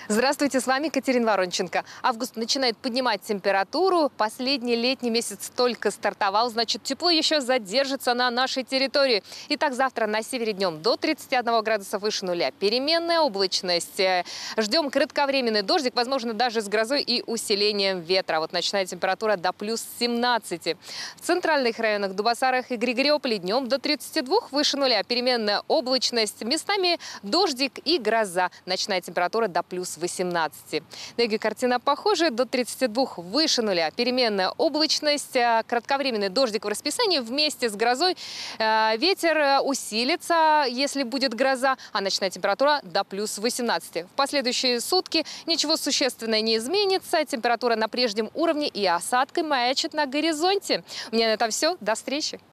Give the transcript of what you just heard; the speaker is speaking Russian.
Здравствуйте, с вами Катерина Воронченко. Август начинает поднимать температуру. Последний летний месяц только стартовал, значит, тепло еще задержится на нашей территории. Итак, завтра на севере днем до 31 градуса выше нуля. Переменная облачность. Ждем кратковременный дождик, возможно, даже с грозой и усилением ветра. Вот ночная температура до плюс 17. В центральных районах Дубасарах и Григориополе днем до 32 выше нуля. Переменная облачность. Местами дождик и гроза. Ночная температура до плюс 18. На юге картина похожая, до 32 выше нуля. Переменная облачность, кратковременный дождик в расписании вместе с грозой. Ветер усилится, если будет гроза, а ночная температура до плюс 18. В последующие сутки ничего существенного не изменится. Температура на прежнем уровне и осадкой маячит на горизонте. У меня на этом все. До встречи.